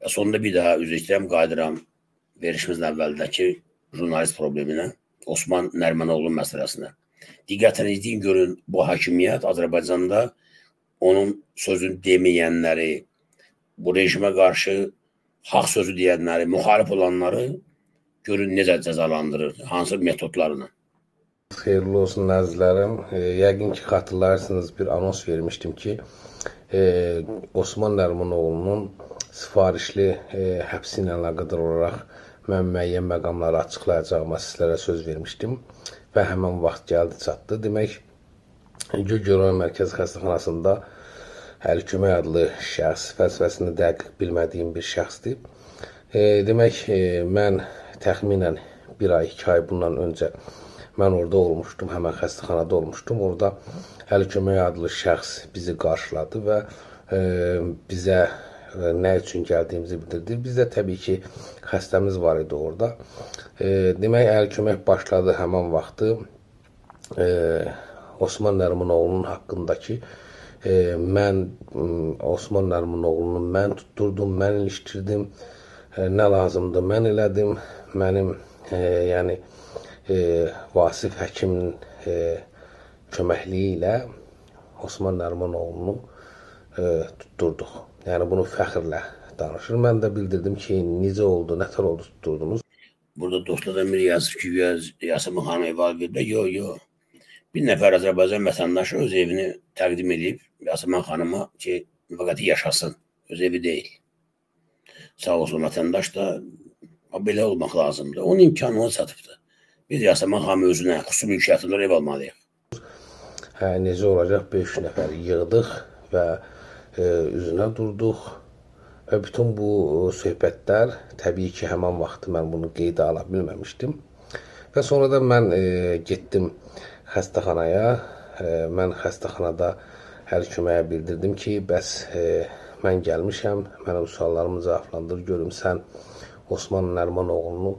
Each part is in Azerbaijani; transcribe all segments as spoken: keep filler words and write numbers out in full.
Və sonunda bir daha üzr istəyirəm, qayıdıram verişimizin əvvəldəki jurnalist probleminə, Osman Nərimənoğlu'nun məsələsinə. Diqqətlə izləyin, görün, bu hakimiyyət Azərbaycanda onun sözünü deməyənləri, bu rejimə qarşı haqq sözü deyənləri, müxalif olanları görün necə cəzalandırır, hansı metodlarla. Xeyirli olsun əzizlərim. Yəqin ki, xatırlarsınız, bir anons vermişdim ki, Osman Nərimənoğlu'nun sifarişli həbsi ilə əlaqədar olaraq mən müəyyən məqamları açıqlayacağıma sizlərə söz vermişdim və həmən vaxt gəldi çatdı. Demək, Göygöl Mərkəzi Xəstəxanasında Əli Kömək adlı şəxs, fəlsəfəsini dəqiq bilmədiyim bir şəxsdir. Demək, mən təxminən bir ay, iki ay bundan öncə mən orada olmuşdum, həmən xəstəxanada olmuşdum. Orada Əli Kömək adlı şəxs bizi qarşıladı və bizə nə üçün gəldiyimizi bildirdi. Bizdə təbii ki, xəstəmiz var idi orada. Demək, Əli Kömək başladı həmən vaxtı Osman Nərimənoğlu'nun haqqındakı mən Osman Nərimənoğlu'nu mən tutdurdum, mən ilişdirdim, nə lazımdır mən elədim. Mənim yəni Vasif həkimin köməkliyi ilə Osman Nərimənoğlu'nu tutturduq. Yəni bunu fəxrlə danışır. Mən də bildirdim ki, necə oldu, nətər oldu tutdurdunuz. Burada dostlardan biri yazıb ki, Yasemin xanım eval verdi. Yox, yox. Bir nəfər Azərbaycan vətəndaşı öz evini təqdim edib Yasemin xanıma ki, müvəqqəti yaşasın. Öz evi deyil. Sağ olsun vətəndaş da belə olmaq lazımdır. Onun imkanı ona çatıbdır. Biz Yasemin xanım özünə xüsusi mülkiyyətində ev almalıyıq. Hə, necə olacaq? beş nəfəri yığdıq və üzünə durduq və bütün bu söhbətlər təbii ki, həmən vaxtı mən bunu qeydə ala bilməmişdim və sonra da mən getdim xəstəxanaya. Mən xəstəxanada Əli Köməyə bildirdim ki, bəs mən gəlmişəm, mənim suallarımı cavablandır, görüm sən Osman Nərimənoğlu'nu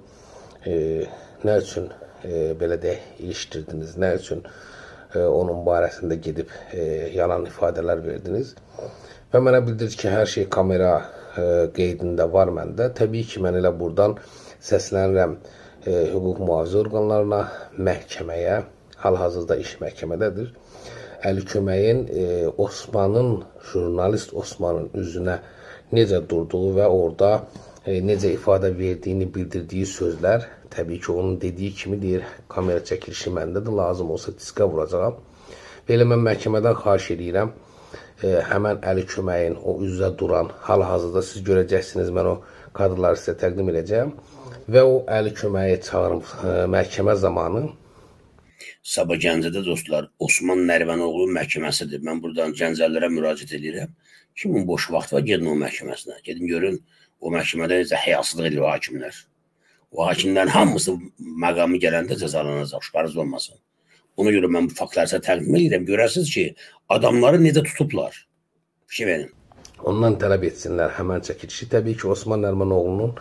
nə üçün belə deyək, ilişdirdiniz, nə üçün onun barəsində gedib yalan ifadələr verdiniz. Və mənə bildirdi ki, hər şey kamera qeydində var məndə. Təbii ki, mən elə buradan səslənirəm hüquq mühafizə orqanlarına, məhkəməyə, hal-hazırda iş məhkəmədədir. Əli Köməyin Osmanın, jurnalist Osmanın üzünə necə durduğu və orada necə ifadə verdiyini bildirdiyi sözlər, təbii ki, onun dediyi kimi deyir, kamera çəkilişi məndədir, lazım olsa diskə vuracağam. Və elə mən məhkəmədən xahiş edirəm, həmən Əli Köməyin o üzdə duran, hal-hazırda siz görəcəksiniz, mən o kadrları sizə təqdim edəcəm və o Əli Köməyi çağırıb məhkəmə zamanı. Sabah Gəncədə dostlar, Osman Nərimənoğlu məhkəməsidir. Mən buradan Gəncəlilərə müraciət edirəm. Kimin boş vaxt var, gedin o məhkəməsinə. Gedin görün, o məhkəmədə necə həyasızlıq edir o hakimlər. O hakimlərin hamısı məqamı gələndə cəzalanacaq, şübhəniz olmasın. Ona görə mən bu faktları sizə təqdim edirəm. Görəsiniz ki, adamları necə tutublar. Fikir verin. Ondan tələb etsinlər həmən çəkilişi. Təbii ki, Osman Nərimənoğlu'nun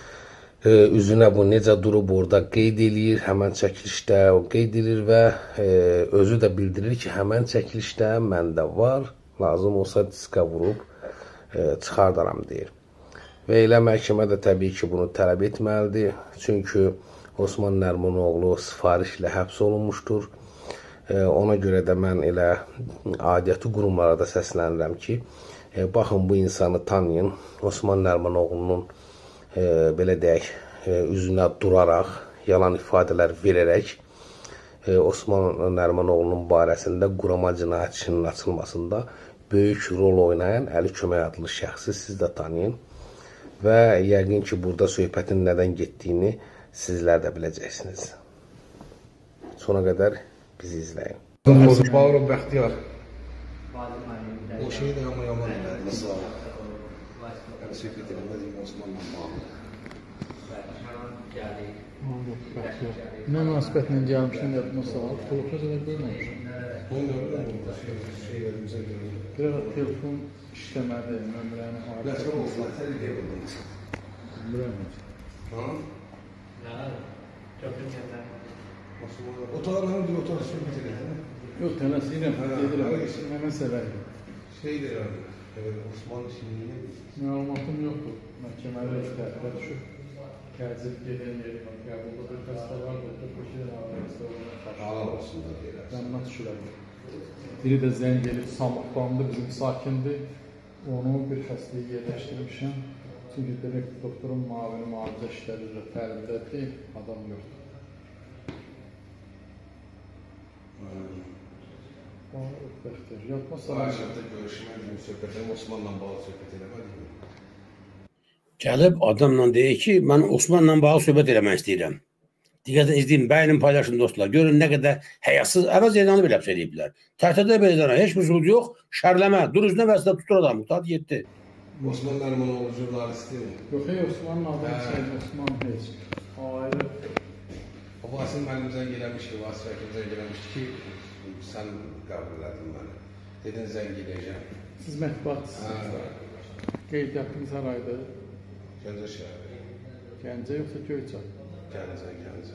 üzünə bu necə durub orada qeyd edir, həmən çəkilişdə o qeyd edir və özü də bildirir ki, həmən çəkilişdə məndə var, lazım olsa diskə vurub çıxardaram deyir. Və elə məhkəmə də təbii ki, bunu tələb etməlidir. Çünki Osman Nərimənoğlu sifarişlə həbs olunmuşdur. Ona görə də mən elə aidiyyatı qurumlara da səslənirəm ki, baxın bu insanı tanıyın. Osman Nərimənoğlu'nun belə deyək, üzünə duraraq, yalan ifadələr verərək Osman Nərimənoğlu'nun barəsində qurama cinayət işinin açılmasında böyük rol oynayan Əli Kömək adlı şəxsi siz də tanıyın. Və yəqin ki, burada söhbətin nədən getdiyini sizlər də biləcəksiniz. Sona qədər bizi izləyin. Bağırın Bəxtiyar. O şeyi də yama yaman elədi. Sağ ol. Yəni söhbət eləmə deyim Osmanla bağlı. Nə münasibətlə gəlmişdən yadımı sağ ol. Telefon zələ görməmişim. Onu görürəm, şeylərimizə görürəm. Biraz telefon işləmədi, nömrəni harada. Lətər olsun, lətər eləyəbiliriz. Bilməmiş. Ha? Ya, götürün gələr. Otaqlarını bir otaq söhbət edək. Yox, tələsirəm, edirəm. Mənə səvərim. Şey deyirəm, Osman işini məlumatım yoxdur. məhkəmədə tərəfə düşüb, qəzib gedən yeri var, qəbulda bir xəstə var, doktor Koşidən ağrıqsa ona Halal olsun da deyirəm. Rəhmət şülədir. Biri də zəng gelib, Samıqbandı, bizim sakindi. Onu bir xəstəyə yerləşdirmişəm. Çünki demək, doktorun mavini müalicə işləri üzrə təlimdə deyil, adam yoxdur. Bəxtər, yatmasa... Ayşədə görüşmək üçün söhbətəm, Osmanla bağlı söhbət eləmədik mi? Gəlib adamla deyir ki, mən Osmanla bağlı söhbət eləmək istəyirəm. Diqqətlə izləyin, bəyinin paylaşın dostlar. Görün nə qədər həyasız, əvəz edanı belə həbs ediblər. Təhdid belə edana, heç bir suç yox, şərləmə, dur üzünə vəzdə tutur adam, mutat getdi. Osman Nərmanoğlu jurnalist deyil mi? Yox, ey Osmanın adını çəyir, Osman heç. Ayrı. O Vasil mənim zəng eləmiş ki, Vasil Həkim zəng eləmiş ki, sən qəbul elədin məni. Dedin zəng eləyəcəm. Siz mətbuatsınız. Qeydiyyatınız hər ayda. Gəncə şəhəri. Gəncə yoxsa Göyçay? Gəncə, Gəncə.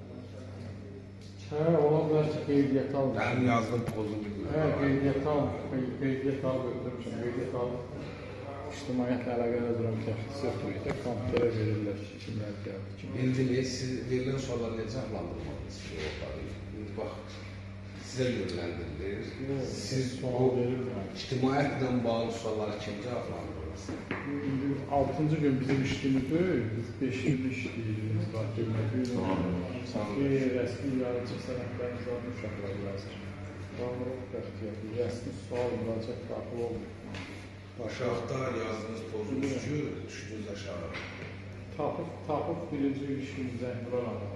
Hə, ola bilər ki, qeydiyyat alır. Mənim yazdım, pozum bilmirəm. Hə, qeydiyyat alır. Qeydiyyat alır, öldürmüşəm. Qeydiyyat alır. İctimaiyyətlə əlaqədə duran təxsis yoxdur. Kompüterə verirlər ki, kimlər gəldi. Bildiniz, siz verilən sualları necə adlandırmalısınız ki, indi bax, sizə yönləndirilir. Siz o ictimaiyyətlə bağlı sualları kim cavablandırırsınız? altıncı gün bizim işliyimiz deyil, biz beş gün işləyiriz, bakirimiz. Rəsmi yarıcı sənətlərimiz almış uşaqlar yazır. Qanunluq bəxtiyyatı, rəsmi sual, müraciət daxil olmuyor. Aşağıda yazdığınız pozunuzcu, düşdünüz aşağı. Tapıb, tapıb birinci işimizə vuran adam.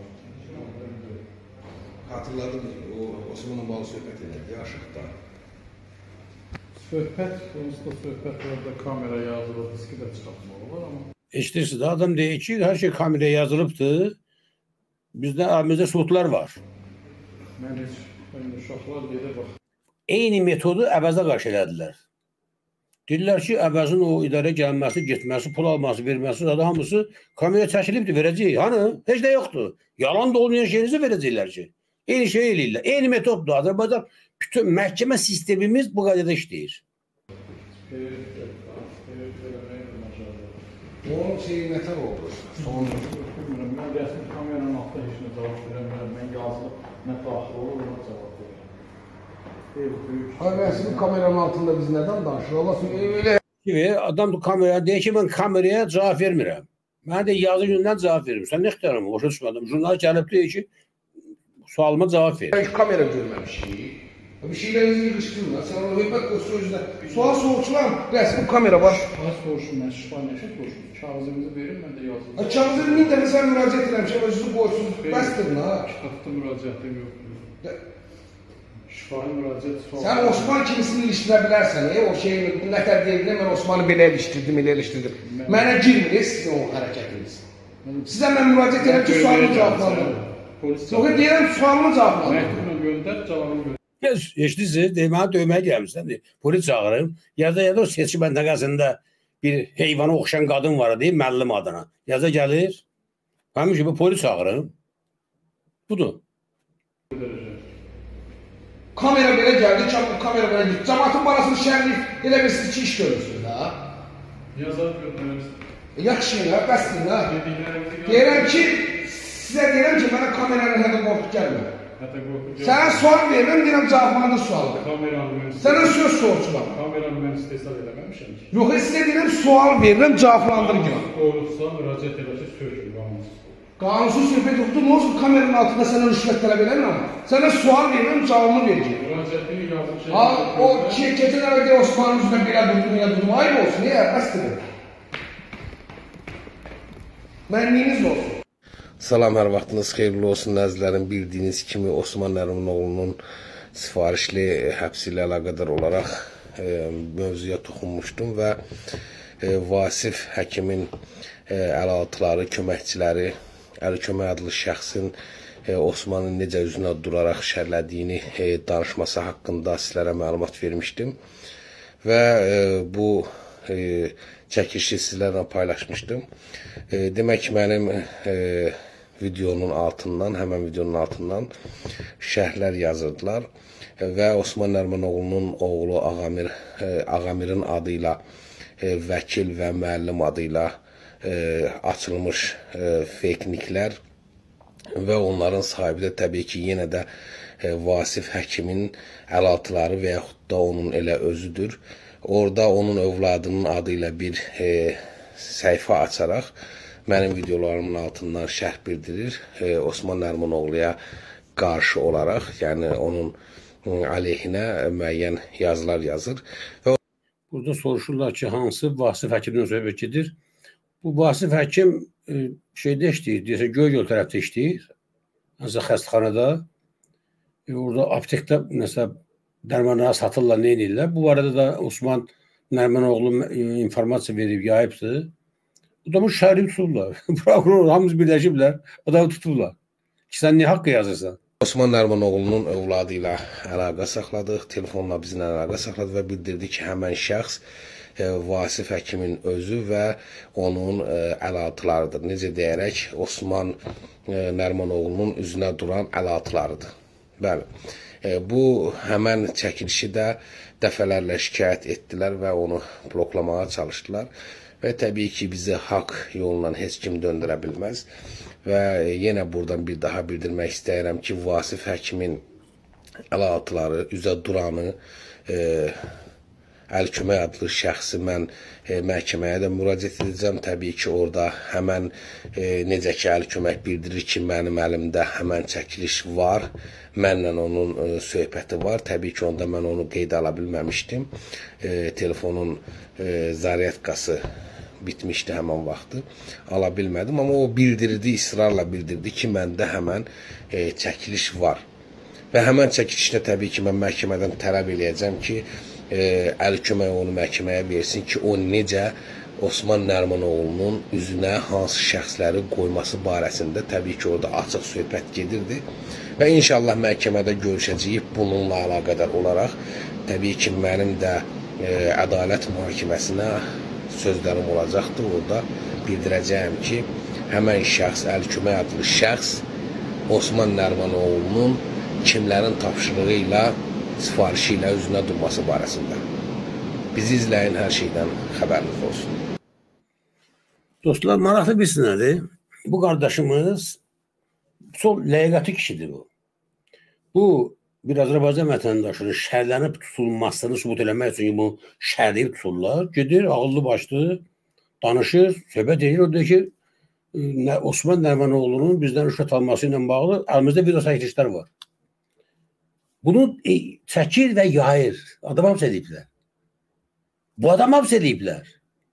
Hatırladım, o Osmanlı bağlı söhbət elədi, aşağıda. Söhbət, onsuz da söhbət orada kamera yazılır, diski də çıxartmalı var amma. Eşidirsiz, adam deyir ki, hər şey kameraya yazılıbdır. Bizdə əlimizdə sübutlar var. Mən heç, uşaqlar gedə bax. Eyni metodu əvəzə qarşı elədilər. Deyirlər ki, əvəzin o idarə gəlməsi, getməsi, pul alması, verməsi, zaten hamısı kameraya çəkilibdir, verəcək. Hani? Heç də yoxdur. Yalan da olmayan şeyinizi verəcəklər ki. Eyni şey eləyirlər. Eyni metoddur. Azərbaycan bütün məhkəmə sistemimiz bu qaydada işləyir. Onun şeyi nətər olur? Son... Bilmirəm, mən rəsmi kameranın altında heç nə cavab verəmirəm. Mən yazılıb, nə daxil olur, ona cavab verəm. Hayır, rəsmi kameranın altında biz nədən danışır? Allah söyləyir, öyle. Adam kameraya deyir ki, mən kameraya cavab vermirəm. Mən də yazı gündən cavab verim. Sən nə ixtiyarım? Başa düşmədim. Jurnal gəlib deyir ki, sualıma cavab ver. Ben kamera görməmişik. Bir şeylerinizi yığışdırın. Sen ona hübbət o sözlə. Sual soruşulan rəsmi kamera var. Az soruşun, mən şifahi nəşə soruşun. Kağızınızı verin, mən də yazılım. Kağızı min dəfə sən müraciət eləmişəm, özünüzü qoysun. Bəsdir, ha? Kitabda müraciətim yoxdur. Şifahi müraciət sual. Sən Osman kimisini ilişdirə bilərsən, e? O şeyini, bu nətər deyildir, mən Osmanı belə ilişdirdim, elə ilişdirdim. Mənə girmir sizin o hərəkətiniz. Sizə mən müraciət edirəm ki, sualını cavablandırın. Yox, deyirəm, sualını cavablandırın. Məktubla göndər, cavabını göndər. Eşidirsiniz, mənə dövməyə gəlmişsən, polis çağırım. Yazda yazda o seçki məntəqəsində bir heyvana oxşayan qadın var, deyim, müəllim adına. Yazda gəlir, həmin ki, bu polis çağırım. Budur. Kamera belə gəldi, kamera belə gəldi. Cəmatın barasını şəhərliyik, elə bir siz iki iş görürsünüz, ha? Yazar göndərirsin. Yaxşı, ha, bəsdir, ha? Deyirəm ki, sizə deyirəm ki, mənə kameranın hədə qorxu gəlmir. Sənə sual verirəm, deyirəm cavablandır sualı. Sənə söz soruşuram. Kameranı mən istehsal eləməmişəm ki. Yox, sizə deyirəm sual verirəm, cavablandır günah. Doğrultusa, müraciət eləsə sökür, qanunsuz. Qanunsuz söhbət yoxdur, nə olsun kameranın altında sənə rüşvət tələb eləmirəm. Sənə sual verirəm, cavabını verəcək. Müraciətini yazıb şey... Ha, o keçən əvvəldə Osmanın üzrə belə durdum, elə durdum, ayıb olsun, niyə? Bəsdir. Mənliyiniz olsun. Salam, hər vaxtınız xeyirli olsun nəzərlərim. Bildiyiniz kimi Osman Nərmanoğlu'nun sifarişli həbsi ilə əlaqədar olaraq e, mövzuya toxunmuşdum və e, Vasif həkimin e, əlaltıları, köməkçiləri, Əli Kömək adlı şəxsin e, Osmanın necə üzünə duraraq şərlədiyini e, danışması haqqında sizlərə məlumat vermişdim və e, bu e, çəkilişi sizlərlə paylaşmışdım. E, demək mənim e, videonun altından, həmən videonun altından şərhlər yazırdılar və Osman Nərmanoğlu'nun oğlu Ağamir, e, Ağamirin adıyla e, vəkil və müəllim adıyla e, açılmış e, fake-niklər və onların sahibi də təbii ki, yenə də e, Vasif Həkimin əlaltıları və yaxud da onun elə özüdür. Orada onun övladının adı ilə bir e, səhifə açaraq mənim videolarımın altından şərh bildirir. E, Osman Nərimanogluya qarşı olaraq, yəni onun aleyhinə müəyyən yazılar yazır. Və burada soruşurlar ki, hansı Vasif Həkimdən söhbət gedir? Bu Vasif Həkim e, şeydə işləyir, deyəsə Göygöl tərəfdə işləyir. Hansısa xəstəxanada. E, orada aptekdə nəsə dərmanları satırlar, nə edirlər? Bu arada da Osman Nərimanoglu informasiya verib, yayıbdır. Adamı şəhəri tutublar. Prokuror hamımız birləşiblər, adamı tutublar. Ki, sən niyə haqqı yazırsan? Osman Nərimanoglu'nun övladı ilə əlaqə saxladıq, telefonla bizimlə əlaqə saxladı və bildirdi ki, həmən şəxs e, Vasif Həkimin özü və onun e, əlaltılarıdır. Necə deyərək, Osman e, Nərimanoglu'nun üzünə duran əlaltılarıdır. Bəli, e, bu həmən çəkilişi də dəfələrlə şikayət etdilər və onu bloklamağa çalışdılar. Və təbii ki, bizi haqq yolundan heç kim döndürə bilməz. Və yenə buradan bir daha bildirmək istəyirəm ki, Vasif Həkimin əlaltıları, üzə duranı, e, Əl-Kömək adlı şəxsi mən e, məhkəməyə də müraciət edəcəm. Təbii ki, orada həmən e, necə ki, Əl-Kömək bildirir ki, mənim əlimdə həmən çəkiliş var, mənlə onun e, söhbəti var. Təbii ki, onda mən onu qeydə ala bilməmişdim. E, telefonun e, zaryadkası bitmişdi həmən vaxtı, ala bilmədim, amma o bildirdi, israrla bildirdi ki, məndə həmən e, çəkiliş var. Və həmən çəkilişdə təbii ki, mən məhkəmədən tələb eləyəcəm ki, e, Əl-Kömək onu məhkəməyə versin ki, o necə Osman Nərimanoglu'nun üzünə hansı şəxsləri qoyması barəsində təbii ki, orada açıq söhbət gedirdi. Və inşallah məhkəmədə görüşəcəyik bununla əlaqədar olaraq. Təbii ki, mənim də e, ədalət mühakiməsinə sözlərim olacaqdır. Orada bildirəcəyim ki, həmən şəxs, Əl-Kömək adlı şəxs Osman Nərimanoglu'nun kimlərin tapşırığı ilə, sifarişi ilə üzünə durması barəsində. Bizi izləyin, hər şeydən xəbəriniz olsun. Dostlar, maraqlı bilsin nədir? Bu qardaşımız çox ləyaqətli kişidir bu. Bu, bir Azərbaycan vətəndaşının şərlənib tutulmasını sübut eləmək üçün bu şərləyib tuturlar. Gedir, ağıllı başlı, danışır, söhbət edir. O deyir ki, Osman Nərimanoglu'nun bizdən rüşvət alması ilə bağlı əlimizdə video çəkilişlər var. Bunu e, çəkir və yayır. Adam hapis ediblər. Bu adam hapis ediblər.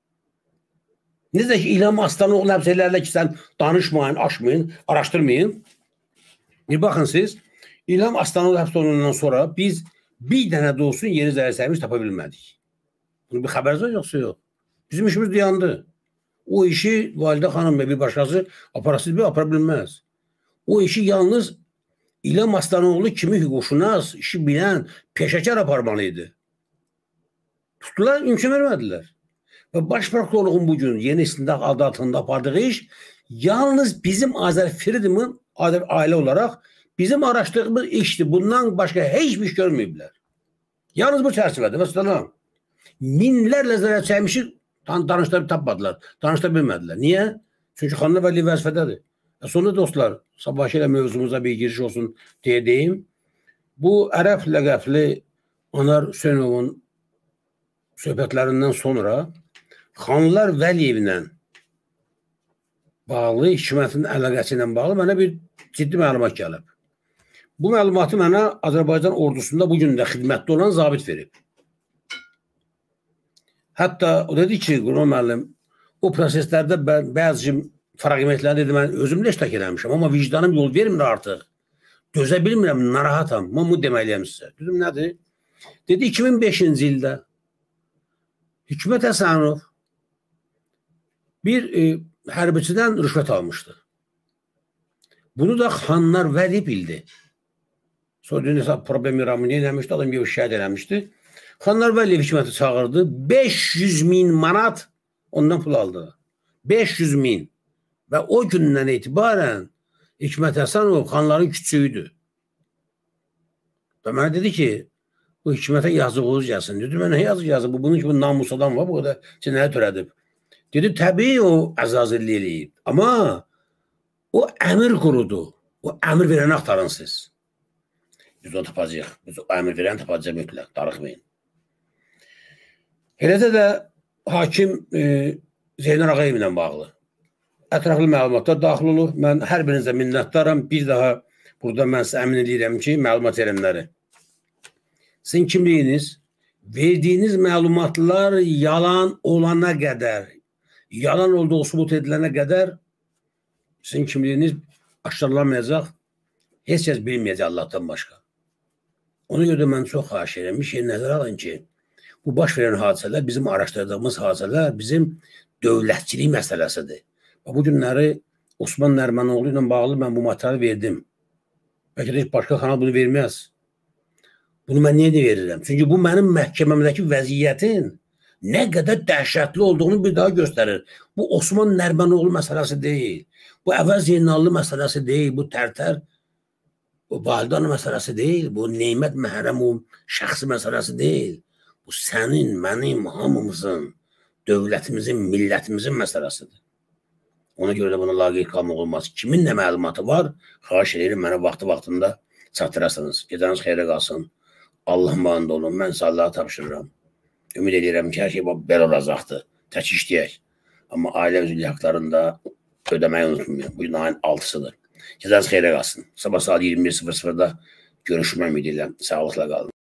Necə ki, İlham Aslanoğlu hapis edərlər ki, sən danışmayın, aşmayın, araşdırmayın. Bir baxın siz, İlham Aslanoğlu həbs olunandan sonra biz bir dənə də olsun yeni zərərsəyimiz tapa bilmədik. Bunun bir xəbəriniz var, yoxsa yox? Bizim işimiz dayandı. O işi Validə xanım və bir başqası aparasız bir apara bilməz. O işi yalnız İlham Aslanoğlu kimi hüquqşünas, işi bilən, peşəkar aparmalıydı. Tutdular, imkan vermədilər. Və baş prokurorluğun bugün yeni istintaq adı altında apardığı iş yalnız bizim Azər Freedom'un ailə olaraq bizim araşdırdığımız işdir. Bundan başqa heç bir iş görməyiblər. Yalnız bu çərçivədə. Məsələn, minlərlə zərər çəkmişi danışdıra tapmadılar, danışdıra bilmədilər. Niyə? Çünki Xanlar Vəli vəzifədədir. Və sonra dostlar, sabahki ilə mövzumuza bir giriş olsun deyə deyim. Bu ərəb ləqəbli Anar Hüseynovun söhbətlərindən sonra Xanlar Vəliyevlə bağlı, hökumətin əlaqəsi ilə bağlı mənə bir ciddi məlumat gəlib. Bu məlumatı mənə Azərbaycan ordusunda bugün də xidmətdə olan zabit verib. Hətta o dedi ki, Qurban müəllim, o proseslərdə bəzi fragmentləri dedi, mən özüm də iştirak eləmişəm, amma vicdanım yol vermir artıq. Dözə bilmirəm, narahatam. Mən bunu deməliyəm sizə. Dedim, nədir? Dedi, iki min beşinci ildə Hikmət Həsənov bir e, hərbiçidən rüşvət almışdı. Bunu da Xanlar Vəli bildi. Sonra dünyası problemi ramını eləmişdi, adam gibi şəhid eləmişdi. Xanlar Vəli hüküməti çağırdı. beş yüz min manat ondan pul aldı. beş yüz min. Və o gündən etibarən Hikmət Həsənov xanların küçüğüydü. Və mənə dedi ki, bu hükümətə yazıq oluz gəlsin. Dedi, mənə yazıq yazıq. Bu, bunun kimi namus adam var, bu qədər cinayət törədib. Dedi, təbii o əzazilli eləyib. Amma o əmir qurudu. O əmir verəni axtarın siz. Biz onu tapacaq. Biz o əmir verəni tapacaq mütləq. Darıxmayın. Eləcə də hakim e, Zeynal Ağayev ilə bağlı ətraflı məlumatlar daxil olur. Mən hər birinizə minnətdaram. Bir daha burada mən sizə əmin edirəm ki, məlumat verənləri. Sizin kimliyiniz, verdiyiniz məlumatlar yalan olana qədər, yalan olduğu sübut edilənə qədər sizin kimliyiniz aşkarlanmayacaq, heç kəs bilməyəcək Allahdan başqa. Ona görə də mən çox xahiş edirəm, bir şey nəzərə alın ki, bu baş verən hadisələr, bizim araşdırdığımız hadisələr bizim dövlətçilik məsələsidir. Bu günləri Osman Nərimanoğlu ilə bağlı mən bu materialı verdim. Bəlkə də heç başqa kanal bunu verməz. Bunu mən niyə də verirəm? Çünki bu mənim məhkəməmdəki vəziyyətin nə qədər dəhşətli olduğunu bir daha göstərir. Bu Osman Nərimanoğlu məsələsi deyil. Bu Əvəz Zeynallı məsələsi deyil. Bu Tərtər, bu Validan məsələsi deyil. Bu Neymət Məhrəmov şəxsi məsələsi deyil. Bu sənin, mənim, hamımızın, dövlətimizin, millətimizin məsələsidir. Ona görə də buna laqeyd qalmaq olmaz. Kimin nə məlumatı var, xahiş edirəm mənə vaxtı-vaxtında çatdırasınız. Gecəniz xeyrə qalsın. Allah manında olun. Mən sizə Allah'a tapşırıram. Ümid edirəm ki, hər şey belə olacaqdır. Tək işləyək. Amma ailə üzvlük haqlarını da ödəməyi unutmayın. Bugün ayın altısıdır. Gecəniz xeyrə qalsın. Sabah saat iyirmi bir sıfır sıfırda görüşmək ümid edirəm. Sağlıqla qalın.